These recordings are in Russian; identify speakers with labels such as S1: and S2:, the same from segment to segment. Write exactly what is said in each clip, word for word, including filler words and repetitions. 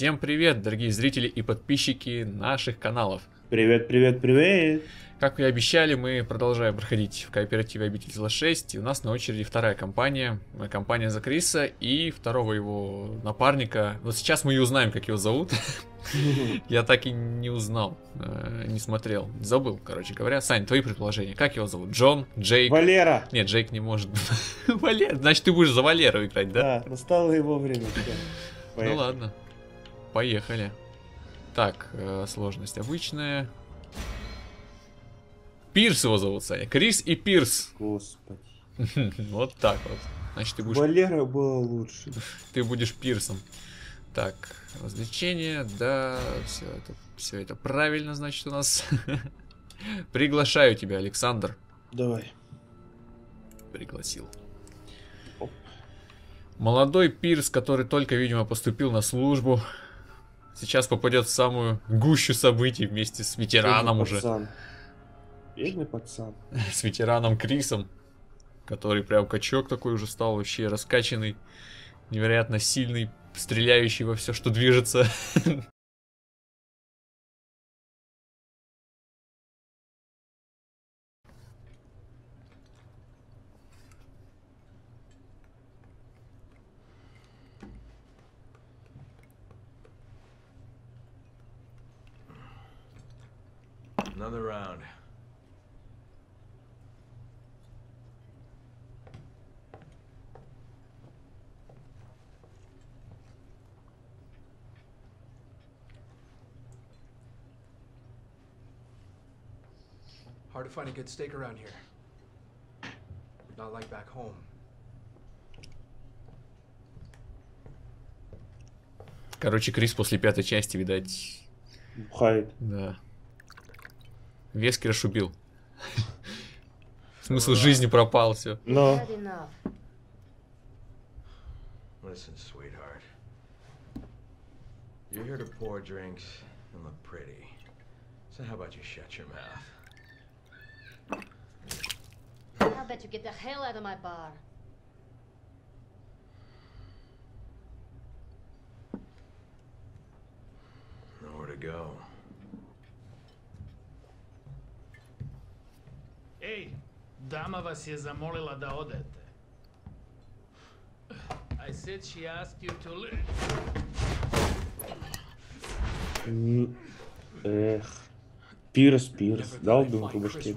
S1: Всем привет, дорогие зрители и подписчики наших каналов.
S2: Привет, привет, привет.
S1: Как и обещали, мы продолжаем проходить в кооперативе Обитель Зла шесть. И у нас на очереди вторая компания. Компания за Криса и второго его напарника. Вот сейчас мы и узнаем, как его зовут. Я так и не узнал, не смотрел. Забыл, короче говоря. Сань, твои предположения. Как его зовут? Джон? Джейк?
S2: Валера.
S1: Нет, Джейк не может быть. Валера. Значит, ты будешь за Валеру играть, да?
S2: Да, настало его время.
S1: Ну ладно. Поехали. Так, э, сложность обычная. Пирс его зовут, Саня. Крис и Пирс.
S2: Господи.
S1: Вот так вот. Значит, ты будешь...
S2: Валера было лучше.
S1: Ты будешь Пирсом. Так, развлечение, да, все это, все это правильно, значит, у нас. Приглашаю тебя, Александр.
S2: Давай.
S1: Пригласил. Оп. Молодой Пирс, который только, видимо, поступил на службу, сейчас попадет в самую гущу событий вместе с ветераном уже.
S2: Пацан. Бедный пацан.
S1: С ветераном Крисом, который прям качок такой уже стал, вообще раскачанный, невероятно сильный, стреляющий во все, что движется.
S3: Another round.
S4: Hard to find a good steak around here. Not like back home.
S1: Короче, Крис после пятой части, видать...
S2: Бухает.
S1: Да. Вескера убил. Смысл жизни пропал, все.
S2: Но.
S3: Listen, sweetheart. You're here to pour drinks and look pretty. So how about you shut your mouth?
S5: I bet you get the hell out of my bar.
S3: Nowhere to go.
S6: Ej, dama vas je zamolila da odete. I said she asked you to leave.
S2: Эх. Пирс, Пирс. Дал дым по башке.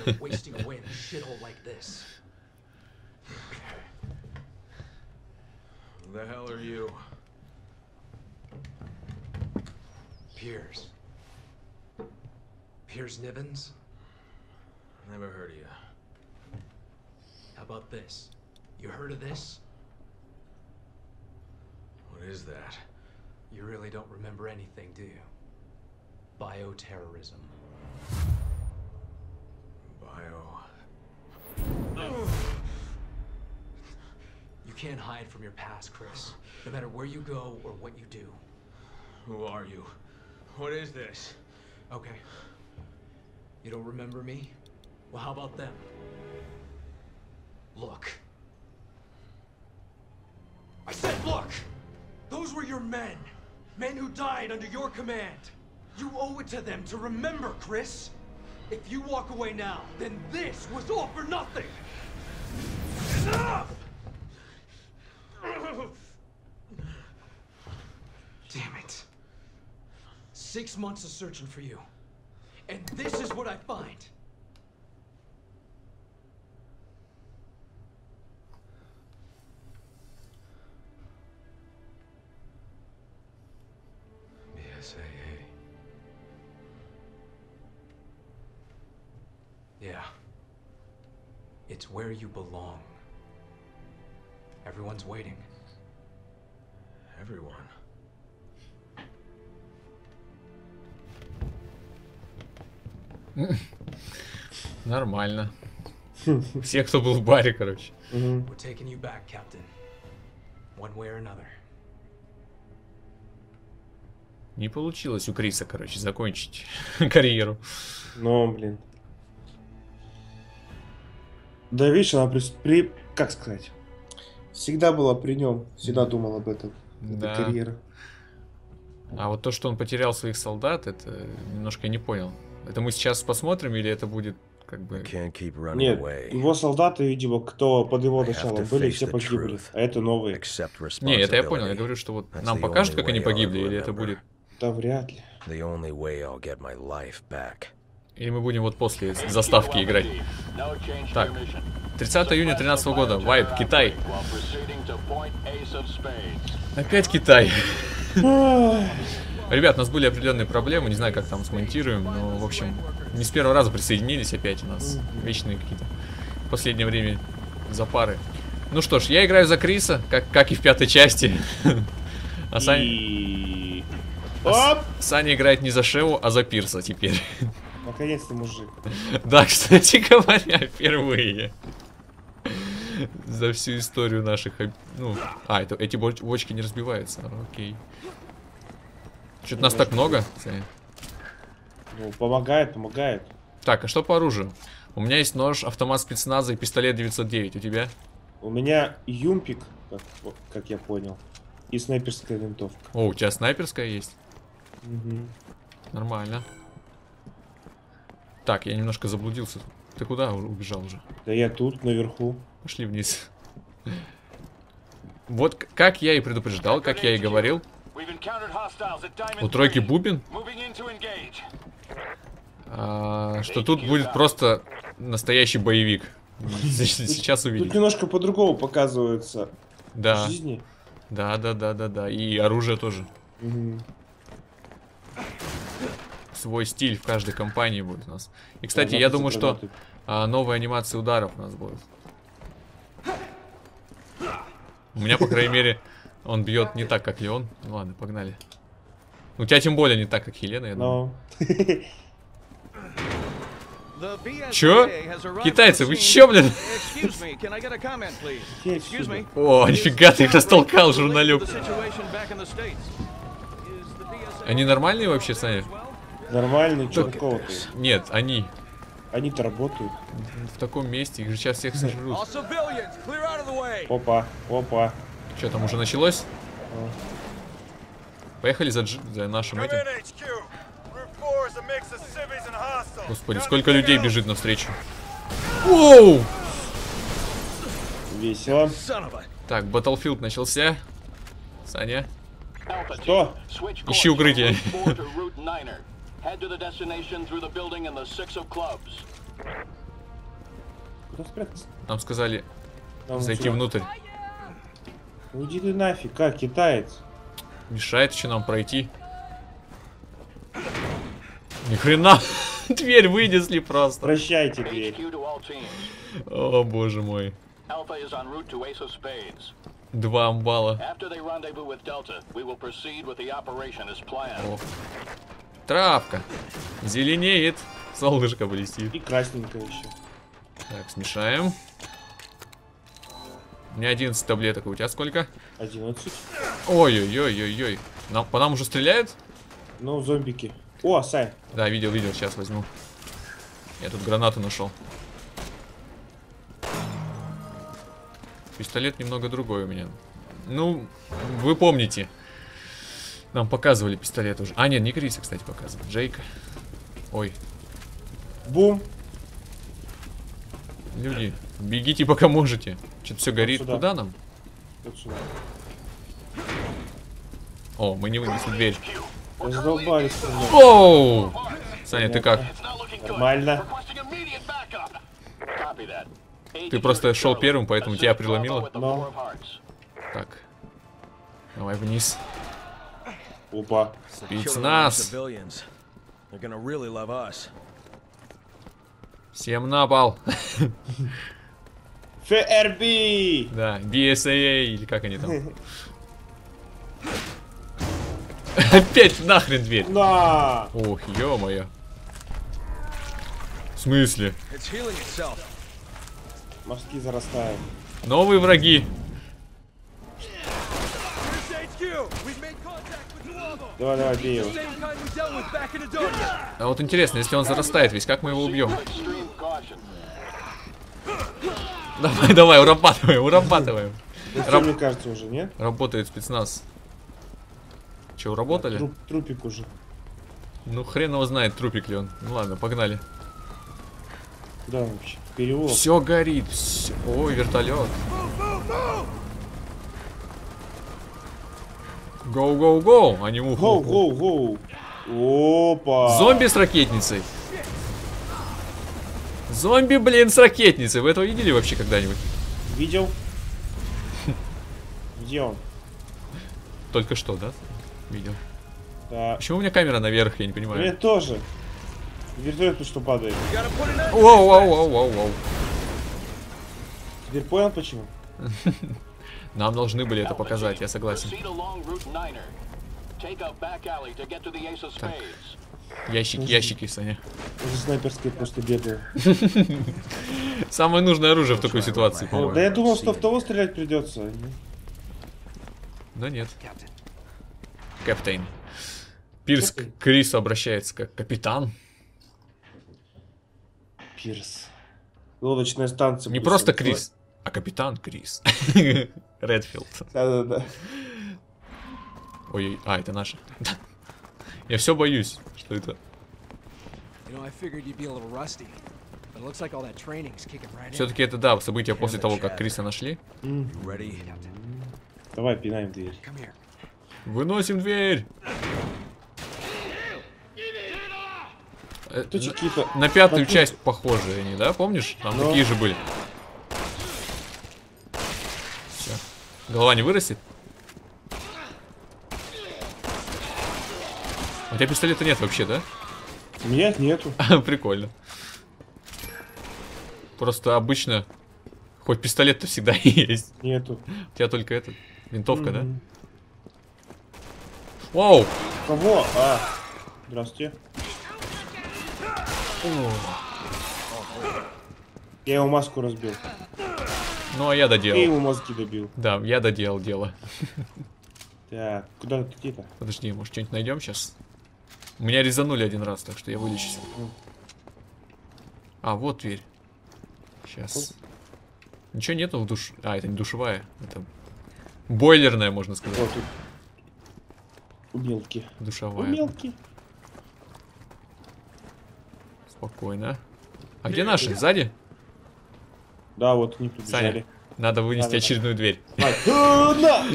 S3: Who the hell are you?
S4: Piers. Piers Nibbins?
S3: Never heard of you.
S4: How about this? You heard of this?
S3: What is that?
S4: You really don't remember anything, do you? Bioterrorism.
S3: Bio...
S4: You can't hide from your past, Chris. No matter where you go or what you do.
S3: Who are you? What is this?
S4: Okay. You don't remember me? Well, how about them? Look. I said look! Those were your men. Men who died under your command. You owe it to them to remember, Chris. If you walk away now, then this was all for nothing. Enough! Damn it. Six months of searching for you. And this is what I find.
S3: B S A A.
S4: Yeah. It's where you belong. Everyone's waiting.
S3: Everyone.
S1: Нормально. Все, кто был в баре, короче.
S4: We're taking you back, Captain. One way or another.
S1: Не получилось у Криса, короче, закончить карьеру.
S2: Ну, блин. Да, видишь, она при... при... Как сказать? Всегда была при нем. Всегда думал об этом.
S1: Да.
S2: Карьера.
S1: А вот то, что он потерял своих солдат, это немножко я не понял. Это мы сейчас посмотрим или это будет как бы...
S2: Нет, его солдаты, видимо, кто под его началом были, все погибли. А это новые.
S1: Не, это я понял. Я говорю, что вот нам покажут, как они погибли, или это будет...
S2: Да вряд ли.
S1: Или мы будем вот после заставки играть. Так, тридцатого июня тринадцатого года. Вайп, Китай. Опять Китай. Ребят, у нас были определенные проблемы, не знаю, как там смонтируем, но, в общем, не с первого раза присоединились опять у нас. Вечные какие-то в последнее время запары. Ну что ж, я играю за Криса, как, как и в пятой части. А Саня...
S2: И...
S1: А Саня играет не за Шеву, а за Пирса теперь.
S2: Наконец-то мужик.
S1: Да, кстати говоря, впервые. За всю историю наших... Ну, а, это, эти бочки не разбиваются, окей. Что-то нас так много, Саня.
S2: Ну, помогает, помогает.
S1: Так, а что по оружию? У меня есть нож, автомат спецназа и пистолет девятьсот девять. У тебя?
S2: У меня юмпик, как, как я понял, и снайперская винтовка.
S1: О, у тебя снайперская есть?
S2: Угу.
S1: Нормально. Так, я немножко заблудился. Ты куда убежал уже?
S2: Да я тут, наверху.
S1: Пошли вниз. Вот как я и предупреждал, как я и говорил. У тройки бубен. А, что тут будет просто настоящий боевик. Сейчас увидим.
S2: Тут немножко по-другому показывается
S1: да.
S2: жизни.
S1: Да, да, да, да, да. И оружие тоже.
S2: Угу.
S1: Свой стиль в каждой компании будет у нас. И, кстати, да, я думаю, что а, новые анимации ударов у нас будут. У меня, по крайней мере, он бьет не так, как Леон. Ну ладно, погнали. У тебя тем более не так, как Елена, я думаю. Чё? Китайцы, вы чё, блин? О, нифига ты их растолкал, журналюк. Они нормальные вообще, Саня?
S2: Нормальные, чё такого-то?
S1: Нет, они.
S2: Они-то работают.
S1: В таком месте, их же сейчас всех сожрут.
S2: Опа, опа.
S1: Что там уже началось? А. Поехали за, дж... за нашим этим. Господи, сколько людей бежит навстречу. Оу!
S2: Весело.
S1: Так, Battlefield начался. Саня.
S2: Что?
S1: Ищи укрытие.
S2: Куда спрятаться?
S1: Нам сказали
S2: Нам
S1: зайти
S2: сюда.
S1: внутрь.
S2: Уйди ты нафиг, как китаец?
S1: Мешает еще нам пройти. Ни хрена. Дверь вынесли просто.
S2: Прощайте, дверь.
S1: О, боже мой. Два амбала. О. Травка. Зеленеет. Солнышко блестит.
S2: И красненькая еще.
S1: Так, смешаем. У меня одиннадцать таблеток. У тебя сколько?
S2: одиннадцать.
S1: Ой-ой-ой-ой-ой. Нам, по нам уже стреляют?
S2: Ну, зомбики. О, Сай.
S1: Да, видел, видел. Сейчас возьму. Я тут гранату нашел. Пистолет немного другой у меня. Ну, вы помните. Нам показывали пистолет уже. А, нет, не Криса, кстати, показывали. Джейка. Ой.
S2: Бум.
S1: Люди, бегите пока можете. Что-то все горит.
S2: Вот
S1: куда нам?
S2: Вот сюда.
S1: О, мы не вынесли дверь.
S2: Раздолбались.
S1: Оу! Саня, ты как?
S2: Нормально.
S1: Ты просто шел первым, поэтому тебя преломило.
S2: Но.
S1: Так. Давай вниз.
S2: Опа.
S1: Спецназ. Всем на пол.
S2: эф эр би!
S1: Да, би эс эй или как они там. Опять нахрен дверь.
S2: На!
S1: Ох, ё-моё. В смысле?
S2: Мозги зарастают.
S1: Новые враги.
S2: Давай, давай, бей его.
S1: А вот интересно, если он зарастает весь, как мы его убьем? Давай, давай, урабатываем, урабатываем.
S2: Ну, Раб... мне кажется, уже, нет?
S1: Работает спецназ. Че, работали?
S2: Труп, трупик уже.
S1: Ну хрен его знает, трупик ли он. Ну ладно, погнали.
S2: Да, вообще. Переулок.
S1: Все горит. Всё... Ой, вертолет. Гоу, гоу, гоу. Они уху.
S2: Гоу, гоу, гоу. Опа.
S1: Зомби с ракетницей. Зомби, блин, с ракетницей. Вы этого видели вообще когда-нибудь?
S2: Видел? Где он?
S1: Только что, да? Видел.
S2: Да.
S1: Почему у меня камера наверх, я не понимаю.
S2: Мне тоже. Вертолет тут что падает.
S1: Воу, воу, воу, воу, воу.
S2: Теперь понял почему?
S1: Нам должны были это показать, я согласен. Так. Ящики, ящики, Саня.
S2: Уже снайперские просто бегают.
S1: Самое нужное оружие в такой ситуации,
S2: Да
S1: по-моему.
S2: я думал, что в того стрелять придется.
S1: Но нет. Капитан. Пирс к Крису обращается как капитан.
S2: Пирс. Лодочная станция.
S1: Не просто Крис, а капитан Крис. Редфилд.
S2: Да-да-да.
S1: Ой, а, это наша. Я все боюсь, что это. Все-таки это, да, события после того, как Криса нашли.
S2: Давай, пинаем дверь.
S1: Выносим дверь.
S2: Тут какие-то...
S1: На пятую часть похожие они, да? Помнишь? Там
S2: Но...
S1: такие же были. Все. Голова не вырастет? У тебя пистолета нет вообще, да?
S2: У меня нету.
S1: Прикольно. Просто обычно хоть пистолет-то всегда есть.
S2: Нету.
S1: У тебя только этот. Винтовка,
S2: Mm-hmm.
S1: да? Вау!
S2: Кого? А, здравствуйте. Я его маску разбил.
S1: Ну, а я доделал.
S2: Ты ему мозги добил.
S1: Да, я доделал дело.
S2: Так, куда ты где-то?
S1: Подожди, может что-нибудь найдем сейчас? Меня резанули один раз, так что я вылечусь. А, вот дверь. Сейчас. Ничего нету в душ... А, это не душевая. Это бойлерная, можно сказать.
S2: Вот тут. Умелки.
S1: Душевая.
S2: Умелки.
S1: Спокойно. А где наши? Сзади?
S2: Да, вот они тут
S1: Саня,
S2: бежали.
S1: надо вынести
S2: Да, да,
S1: очередную дверь.
S2: А, на!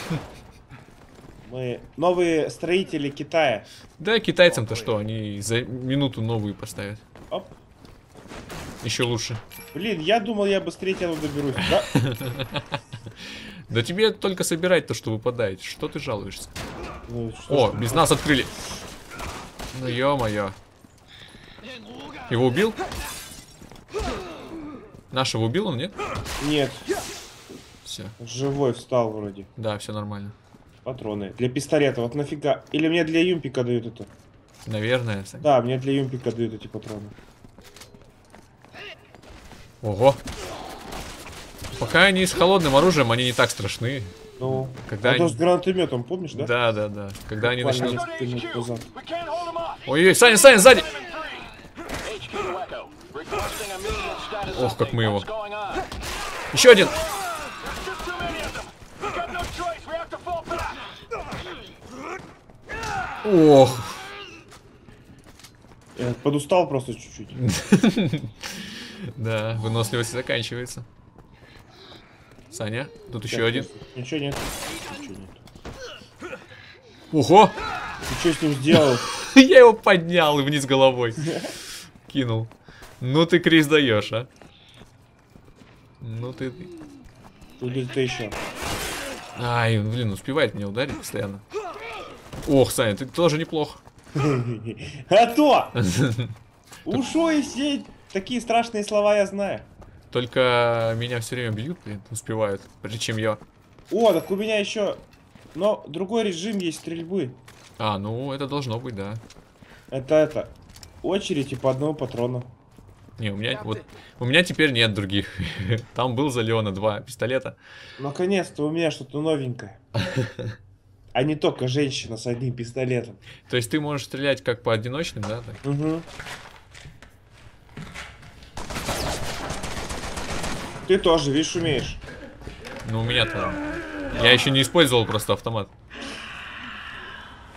S2: Мы новые строители Китая.
S1: Да, китайцам-то что, они за минуту новые поставят.
S2: Оп.
S1: Еще лучше.
S2: Блин, я думал, я быстрее тебя доберусь. Да?
S1: Да тебе только собирать то, что выпадает. Что ты жалуешься?
S2: Ну, что
S1: О,
S2: ж,
S1: без нас открыли. Ну ё-моё. Его убил? Нашего убил он, нет?
S2: Нет,
S1: Все.
S2: живой встал вроде.
S1: Да, все нормально.
S2: Патроны. Для пистолета, вот нафига. Или мне для юмпика дают это?
S1: Наверное, Сань.
S2: Да, мне для юмпика дают эти патроны.
S1: Ого. Пока они с холодным оружием, они не так страшны.
S2: Ну,
S1: Когда
S2: а то
S1: они...
S2: с гранатометом, помнишь, да?
S1: Да, да, да. Когда они
S2: Буквально
S1: начнут...
S2: несколько минут назад.
S1: Ой-ой, Саня, Саня, сзади! Ох, как мы его. Еще один! Ох.
S2: Я подустал просто чуть-чуть.
S1: Да, выносливость заканчивается. Саня, тут еще один.
S2: Ничего нет. Ничего нет.
S1: Ого!
S2: Ты что с ним сделал?
S1: Я его поднял и вниз головой. Кинул. Ну ты, Крис, даешь, а? Ну ты...
S2: Тут где-то еще.
S1: Ай, блин, успевает меня ударить постоянно. Ох, Саня, ты тоже неплохо.
S2: А то! Ушо и сеть. Такие страшные слова я знаю.
S1: Только меня все время бьют, блин, успевают. Прежде чем я...
S2: О, так у меня еще... Но другой режим есть стрельбы.
S1: А, ну это должно быть, да.
S2: Это это. Очередь и по одному патрону.
S1: Не, у меня вот... У меня теперь нет других. Там был за Леона два пистолета.
S2: Наконец-то у меня что-то новенькое. А не только женщина с одним пистолетом.
S1: То есть ты можешь стрелять как по одиночным, да? Так?
S2: Угу. Ты тоже, видишь, умеешь.
S1: Ну у меня-то... Я еще не использовал просто автомат.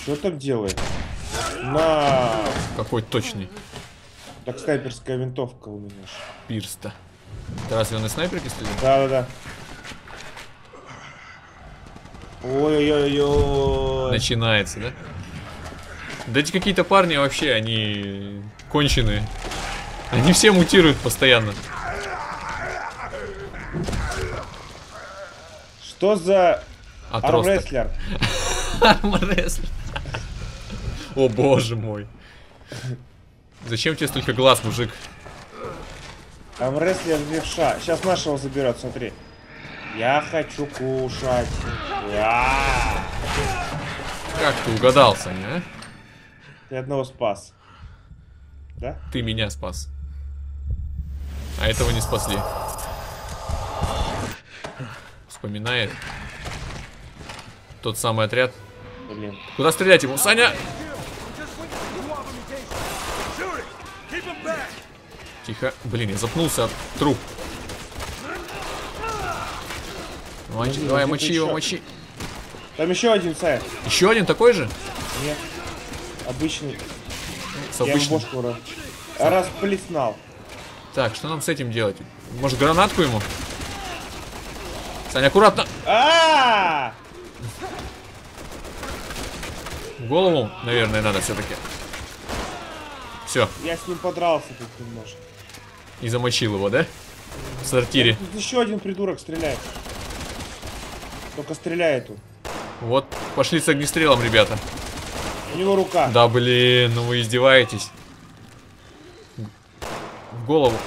S2: Что там делает? На.
S1: Какой точный.
S2: Так, снайперская винтовка у меня.
S1: Пирста. Ты разве он из снайперки стреляет?
S2: Да, да, да. Ой-ой-ой.
S1: Начинается, да? Да эти какие-то парни вообще, они конченые. Они все мутируют постоянно.
S2: Что за армрестлер?
S1: Армрестлер. О боже мой. Зачем тебе столько глаз, мужик?
S2: Армрестлер левша. Сейчас нашего заберет, смотри. Я хочу кушать. Я.
S1: Как ты угадал, Саня, а?
S2: Ты одного спас. Да?
S1: Ты меня спас. А этого не спасли. Вспоминает. Тот самый отряд.
S2: Блин.
S1: Куда стрелять ему? Саня! Тихо. Блин, я запнулся от труп. Мочи,
S2: Подожди,
S1: давай,
S2: где-то
S1: мочи его,
S2: еще.
S1: мочи.
S2: Там еще один сайт.
S1: Еще один такой же?
S2: Нет. Обычный.
S1: С
S2: Я ему
S1: обычным.
S2: бошку ра- расплеснал.
S1: Так, что нам с этим делать? Может, гранатку ему? Саня, аккуратно!
S2: А!
S1: В голову, наверное, надо все-таки. Все,
S2: Я с ним подрался тут немножко.
S1: и замочил его, да? В сортире.
S2: Тут еще один придурок стреляет. Только стреляет он.
S1: Вот, пошли с огнестрелом, ребята.
S2: У него рука.
S1: Да блин, ну вы издеваетесь. В голову.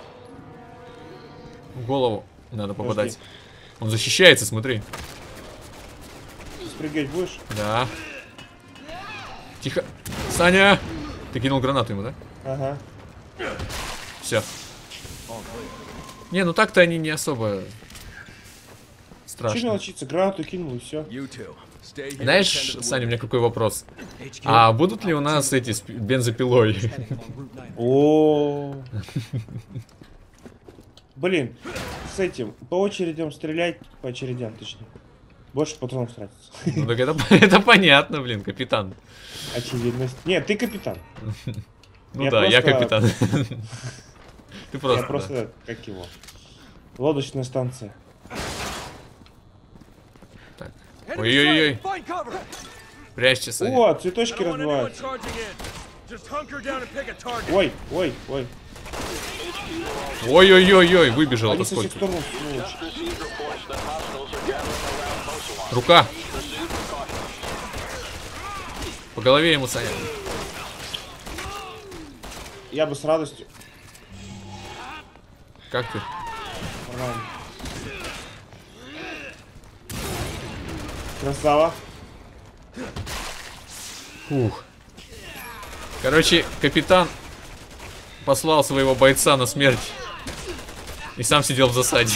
S1: В голову надо попадать.
S2: Подожди.
S1: Он защищается, смотри.
S2: Спрыгать будешь?
S1: Да. Тихо. Саня! Ты кинул гранату ему, да?
S2: Ага.
S1: Все. Не, ну так-то они не особо
S2: Чего
S1: страшно.
S2: мелочиться? Гранату кинул и все.
S1: Знаешь, Саня, у меня какой вопрос? А будут ли у нас эти с бензопилой?
S2: О. Блин, с этим по очередям стрелять, по очередям точнее. Больше патронов тратится.
S1: Ну так это, это понятно, блин, капитан.
S2: Очевидность. Нет, ты капитан.
S1: Ну
S2: Я
S1: да, я
S2: просто-
S1: капитан. Ты просто.
S2: Я
S1: да.
S2: просто, как его, лодочная станция.
S1: Так. Ой-ой-ой. Прячься, Саня.
S2: О, цветочки разбиваются. Ой, ой, ой.
S1: Ой-ой-ой-ой, выбежал
S2: Они
S1: это
S2: со всех
S1: сколько.
S2: сторон сволочи.
S1: Рука. По голове ему, Саня.
S2: Я бы с радостью.
S1: Как ты?
S2: Нормально. Красава.
S1: Фух. Короче, капитан послал своего бойца на смерть. И сам сидел в засаде.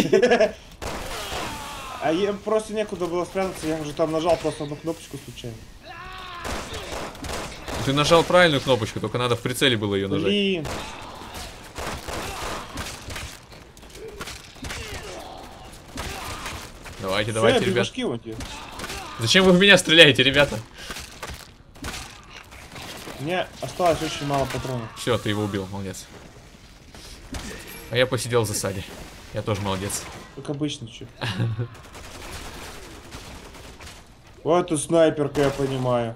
S2: А я просто некуда было спрятаться, я уже там нажал просто одну кнопочку случайно.
S1: Ты нажал правильную кнопочку, только надо в прицеле было ее нажать.
S2: Блин.
S1: Давайте,
S2: Всё,
S1: давайте,
S2: я без
S1: ребят.
S2: башки вот я.
S1: Зачем вы в меня стреляете, ребята?
S2: У меня осталось очень мало патронов.
S1: Все, ты его убил, молодец. А я посидел в засаде. Я тоже молодец.
S2: Как обычно, чё. Вот это снайперка, я понимаю.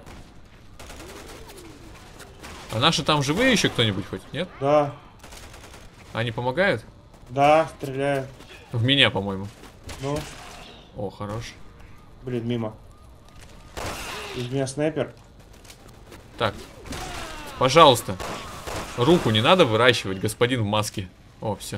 S1: А наши там живые еще кто-нибудь хоть? Нет?
S2: Да,
S1: Они помогают?
S2: да, стреляет.
S1: В меня, по-моему.
S2: Ну,
S1: О, хорош.
S2: блин, мимо. Из меня снайпер.
S1: Так. Пожалуйста. Руку не надо выращивать, господин в маске. О, все.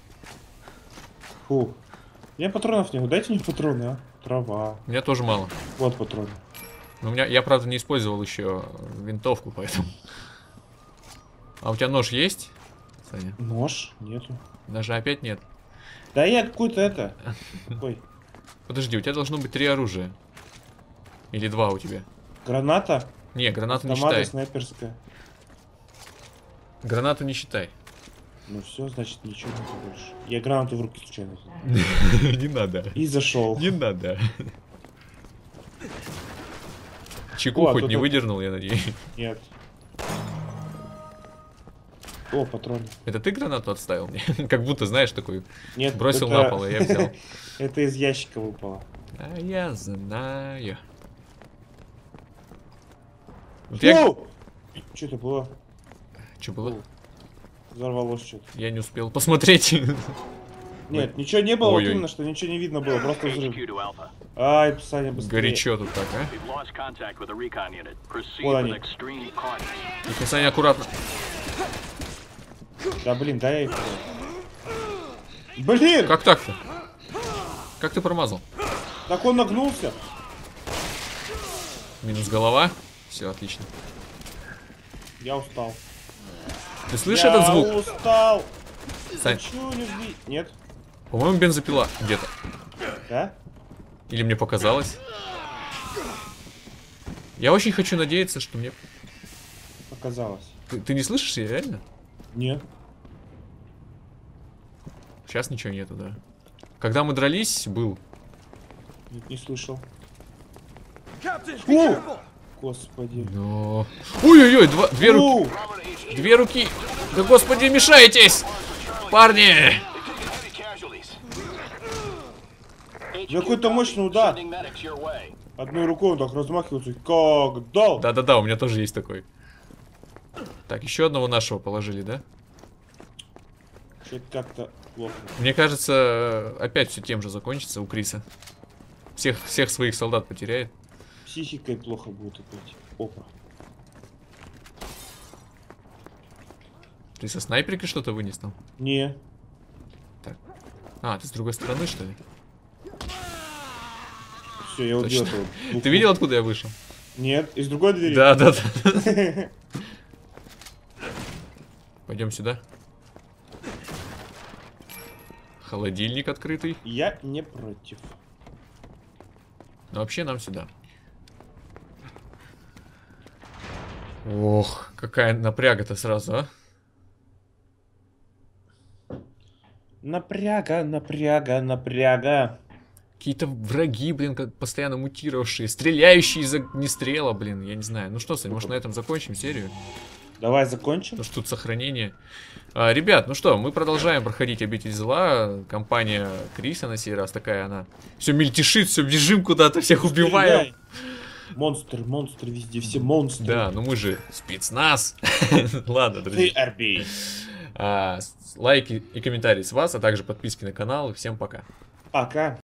S2: Фу. У меня патронов нет. Дайте мне патроны, а. Трава.
S1: У меня тоже мало.
S2: Вот патроны.
S1: Но у меня, я, правда, не использовал еще винтовку, поэтому. А у тебя нож есть, Саня?
S2: Нож? Нету.
S1: Даже опять нет.
S2: Да я какой-то это. Какой?
S1: Подожди, у тебя должно быть три оружия. Или два у тебя.
S2: Граната?
S1: Не, гранату не
S2: Автомата
S1: считай.
S2: снайперская.
S1: Гранату не считай.
S2: Ну все, значит ничего не больше. Я гранату в руки случайно взял.
S1: Не надо.
S2: И зашел.
S1: Не надо. Чеку
S2: О, а
S1: хоть
S2: тут
S1: не
S2: вот-
S1: выдернул, я надеюсь.
S2: Нет. О, патроны.
S1: Это ты гранату отставил мне? Как будто, знаешь, такой
S2: Нет,
S1: бросил
S2: это-
S1: на пол, и я взял.
S2: Это из ящика выпало.
S1: А я знаю. Вот я...
S2: Оу! Что это было?
S1: Что было?
S2: Взорвалось что-то.
S1: Я не успел посмотреть.
S2: Нет, ничего не было, вот
S1: Ой-ой.
S2: именно, что ничего не видно было, просто взрыв.
S7: H Q to Alpha.
S2: Ай, Саня, быстрее.
S1: Горячо тут так, а?
S7: We've lost contact with a recon unit. Proceed
S2: Вот
S7: with
S2: они.
S7: extreme caution.
S1: Тихо, Саня, аккуратно.
S2: Да блин, дай я их. Блин!
S1: Как так-то? Как ты промазал?
S2: Так он нагнулся.
S1: Минус голова. Все, отлично.
S2: Я устал.
S1: Ты слышишь
S2: я
S1: этот звук?
S2: устал.
S1: Сань,
S2: Хочу любви. Нет?
S1: по-моему, бензопила где-то.
S2: Да?
S1: Или мне показалось? Я очень хочу надеяться, что мне...
S2: Показалось.
S1: Ты, ты не слышишь ее, реально?
S2: Нет.
S1: Сейчас ничего нету, да. Когда мы дрались, был.
S2: Нет, не слышал.
S4: Captain,
S2: be
S4: be
S2: careful! Господи.
S1: Но... Ой-ой-ой, два, две, ру...
S2: Оу!
S1: две руки. Да господи, мешаетесь! Парни!
S7: Heavy casualties.
S2: Какой-то мощный удар.
S7: Sending medics your way.
S2: Одной рукой он так размахивается. Как дал.
S1: Да-да-да, у меня тоже есть такой. Так, еще одного нашего положили, да?
S2: Что-то как-то плохо.
S1: Мне кажется, опять все тем же закончится у Криса. Всех, всех своих солдат потеряет.
S2: Психикой плохо будет опять. Опа.
S1: Ты со снайперки что-то вынес там?
S2: Не.
S1: А, ты с другой стороны, что ли?
S2: Все, я убил
S1: Точно.
S2: этого.
S1: Ты видел, откуда я вышел?
S2: Нет, из другой двери.
S1: Да, да, да. Пойдем сюда. Холодильник открытый.
S2: Я не против.
S1: Но вообще нам сюда. Ох, какая напряга-то сразу, а?
S2: Напряга, напряга, напряга.
S1: Какие-то враги, блин, как постоянно мутировавшие, стреляющие из огнестрела, блин, я не знаю. Ну что, Сань, может на этом закончим серию?
S2: Давай закончим.
S1: Потому что тут сохранение. А, ребят, ну что, мы продолжаем проходить Обитель Зла. Компания Криса на сей раз такая она. Все мельтешит, все бежим куда-то, всех убиваем.
S2: Монстр, монстр везде, все монстры.
S1: Да, ну мы же спецназ. Ладно,
S2: Ты
S1: друзья.
S2: ар би.
S1: А, с- лайки и комментарии с вас, а также подписки на канал. Всем пока.
S2: Пока.